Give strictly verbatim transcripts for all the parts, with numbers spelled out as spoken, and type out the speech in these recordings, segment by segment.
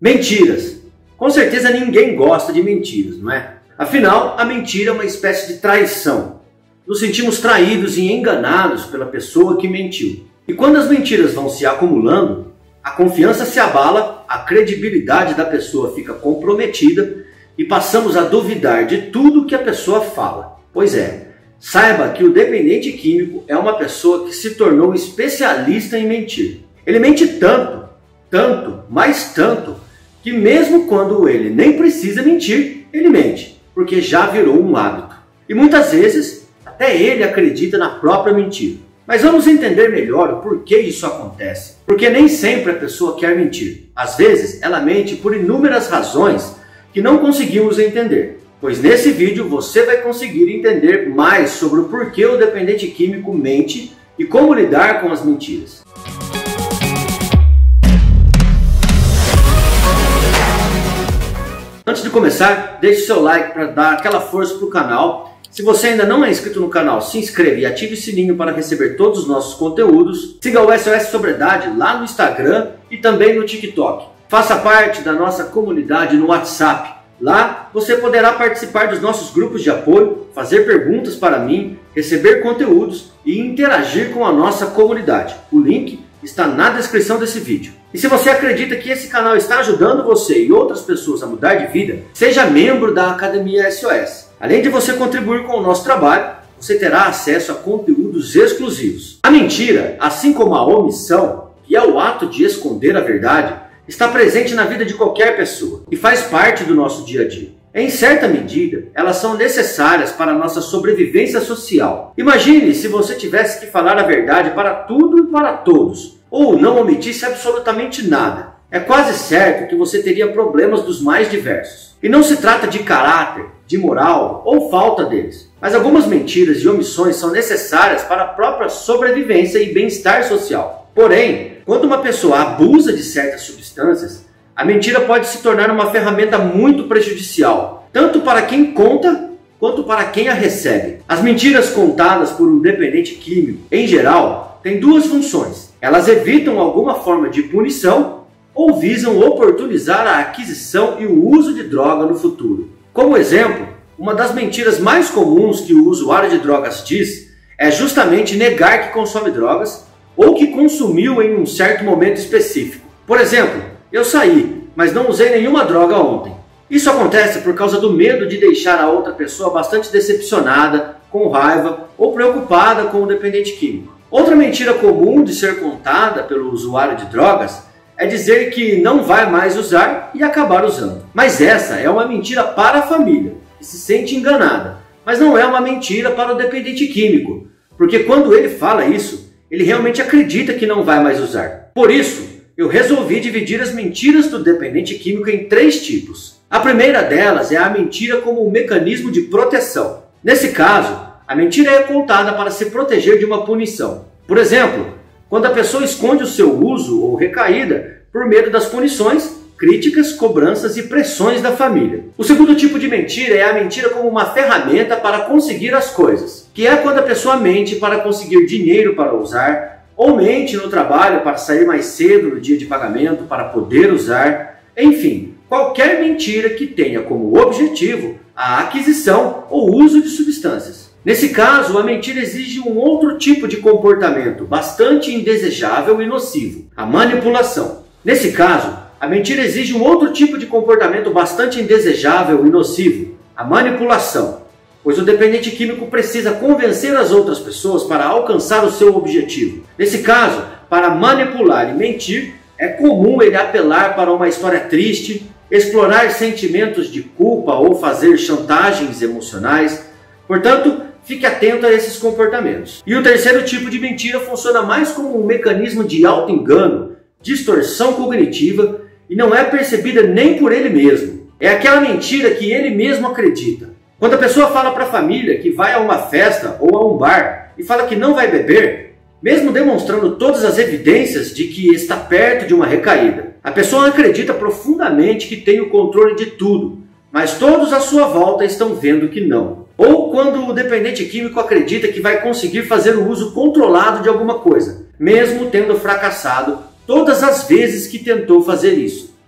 Mentiras. Com certeza ninguém gosta de mentiras, não é? Afinal, a mentira é uma espécie de traição. Nos sentimos traídos e enganados pela pessoa que mentiu. E quando as mentiras vão se acumulando, a confiança se abala, a credibilidade da pessoa fica comprometida e passamos a duvidar de tudo que a pessoa fala. Pois é, saiba que o dependente químico é uma pessoa que se tornou especialista em mentir. Ele mente tanto, tanto, mais tanto, que mesmo quando ele nem precisa mentir, ele mente, porque já virou um hábito. E muitas vezes, até ele acredita na própria mentira. Mas vamos entender melhor o porquê isso acontece. Porque nem sempre a pessoa quer mentir. Às vezes, ela mente por inúmeras razões que não conseguimos entender. Pois nesse vídeo você vai conseguir entender mais sobre o porquê o dependente químico mente e como lidar com as mentiras. Antes de começar, deixe seu like para dar aquela força para o canal. Se você ainda não é inscrito no canal, se inscreva e ative o sininho para receber todos os nossos conteúdos. Siga o S O S Sobriedade lá no Instagram e também no TikTok. Faça parte da nossa comunidade no WhatsApp. Lá você poderá participar dos nossos grupos de apoio, fazer perguntas para mim, receber conteúdos e interagir com a nossa comunidade. O link está na descrição desse vídeo. E se você acredita que esse canal está ajudando você e outras pessoas a mudar de vida, seja membro da Academia S O S. Além de você contribuir com o nosso trabalho, você terá acesso a conteúdos exclusivos. A mentira, assim como a omissão, que é o ato de esconder a verdade, está presente na vida de qualquer pessoa e faz parte do nosso dia a dia. Em certa medida, elas são necessárias para a nossa sobrevivência social. Imagine se você tivesse que falar a verdade para tudo e para todos, ou não omitisse absolutamente nada. É quase certo que você teria problemas dos mais diversos. E não se trata de caráter, de moral ou falta deles. Mas algumas mentiras e omissões são necessárias para a própria sobrevivência e bem-estar social. Porém, quando uma pessoa abusa de certas substâncias, a mentira pode se tornar uma ferramenta muito prejudicial, tanto para quem conta quanto para quem a recebe. As mentiras contadas por um dependente químico, em geral, têm duas funções. Elas evitam alguma forma de punição ou visam oportunizar a aquisição e o uso de droga no futuro. Como exemplo, uma das mentiras mais comuns que o usuário de drogas diz é justamente negar que consome drogas ou que consumiu em um certo momento específico. Por exemplo, eu saí, mas não usei nenhuma droga ontem. Isso acontece por causa do medo de deixar a outra pessoa bastante decepcionada, com raiva ou preocupada com o dependente químico. Outra mentira comum de ser contada pelo usuário de drogas é dizer que não vai mais usar e acabar usando. Mas essa é uma mentira para a família, que se sente enganada. Mas não é uma mentira para o dependente químico, porque quando ele fala isso, ele realmente acredita que não vai mais usar. Por isso, eu resolvi dividir as mentiras do dependente químico em três tipos. A primeira delas é a mentira como um mecanismo de proteção. Nesse caso, a mentira é contada para se proteger de uma punição. Por exemplo, quando a pessoa esconde o seu uso ou recaída por medo das punições, críticas, cobranças e pressões da família. O segundo tipo de mentira é a mentira como uma ferramenta para conseguir as coisas, que é quando a pessoa mente para conseguir dinheiro para usar, ou mente no trabalho para sair mais cedo no dia de pagamento para poder usar. Enfim, qualquer mentira que tenha como objetivo a aquisição ou uso de substâncias. Nesse caso, a mentira exige um outro tipo de comportamento bastante indesejável e nocivo, a manipulação. Nesse caso, a mentira exige um outro tipo de comportamento bastante indesejável e nocivo, a manipulação. Pois o dependente químico precisa convencer as outras pessoas para alcançar o seu objetivo. Nesse caso, para manipular e mentir, é comum ele apelar para uma história triste, explorar sentimentos de culpa ou fazer chantagens emocionais. Portanto, fique atento a esses comportamentos. E o terceiro tipo de mentira funciona mais como um mecanismo de auto-engano, distorção cognitiva e não é percebida nem por ele mesmo. É aquela mentira que ele mesmo acredita. Quando a pessoa fala para a família que vai a uma festa ou a um bar e fala que não vai beber, mesmo demonstrando todas as evidências de que está perto de uma recaída, a pessoa acredita profundamente que tem o controle de tudo, mas todos à sua volta estão vendo que não. Ou quando o dependente químico acredita que vai conseguir fazer o uso controlado de alguma coisa, mesmo tendo fracassado todas as vezes que tentou fazer isso.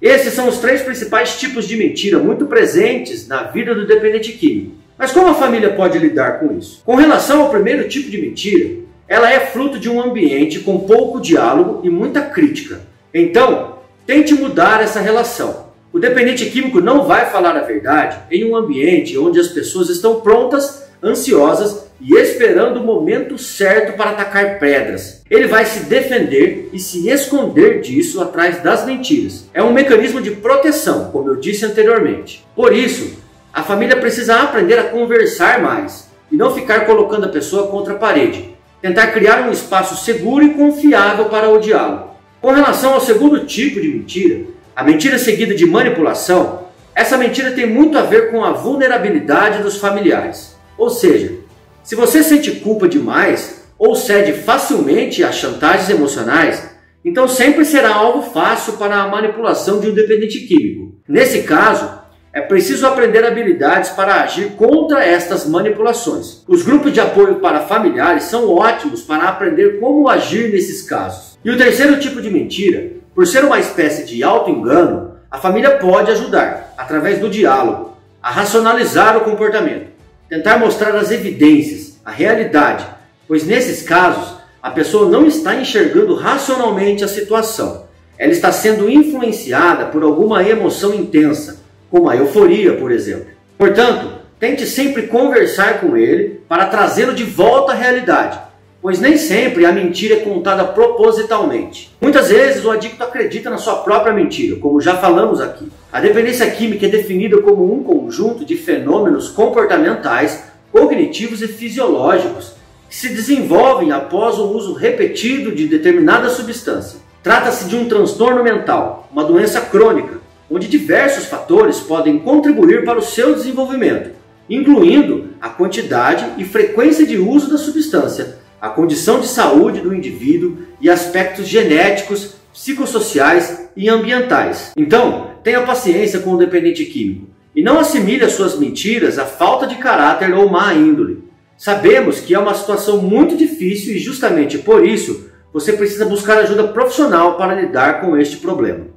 Esses são os três principais tipos de mentira muito presentes na vida do dependente químico. Mas como a família pode lidar com isso? Com relação ao primeiro tipo de mentira, ela é fruto de um ambiente com pouco diálogo e muita crítica. Então, tente mudar essa relação. O dependente químico não vai falar a verdade em um ambiente onde as pessoas estão prontas, ansiosas e esperando o momento certo para atacar pedras. Ele vai se defender e se esconder disso atrás das mentiras. É um mecanismo de proteção, como eu disse anteriormente. Por isso, a família precisa aprender a conversar mais e não ficar colocando a pessoa contra a parede. Tentar criar um espaço seguro e confiável para o diálogo. Com relação ao segundo tipo de mentira, a mentira seguida de manipulação, essa mentira tem muito a ver com a vulnerabilidade dos familiares. Ou seja, se você sente culpa demais ou cede facilmente a chantagens emocionais, então sempre será algo fácil para a manipulação de um dependente químico. Nesse caso, é preciso aprender habilidades para agir contra estas manipulações. Os grupos de apoio para familiares são ótimos para aprender como agir nesses casos. E o terceiro tipo de mentira, por ser uma espécie de auto-engano, a família pode ajudar, através do diálogo, a racionalizar o comportamento, tentar mostrar as evidências, a realidade, pois nesses casos, a pessoa não está enxergando racionalmente a situação. Ela está sendo influenciada por alguma emoção intensa, como a euforia, por exemplo. Portanto, tente sempre conversar com ele para trazê-lo de volta à realidade, pois nem sempre a mentira é contada propositalmente. Muitas vezes o adicto acredita na sua própria mentira, como já falamos aqui. A dependência química é definida como um conjunto de fenômenos comportamentais, cognitivos e fisiológicos que se desenvolvem após o uso repetido de determinada substância. Trata-se de um transtorno mental, uma doença crônica, onde diversos fatores podem contribuir para o seu desenvolvimento, incluindo a quantidade e frequência de uso da substância, a condição de saúde do indivíduo e aspectos genéticos, psicossociais e ambientais. Então, tenha paciência com o dependente químico e não assimile as suas mentiras à falta de caráter ou má índole. Sabemos que é uma situação muito difícil e justamente por isso você precisa buscar ajuda profissional para lidar com este problema.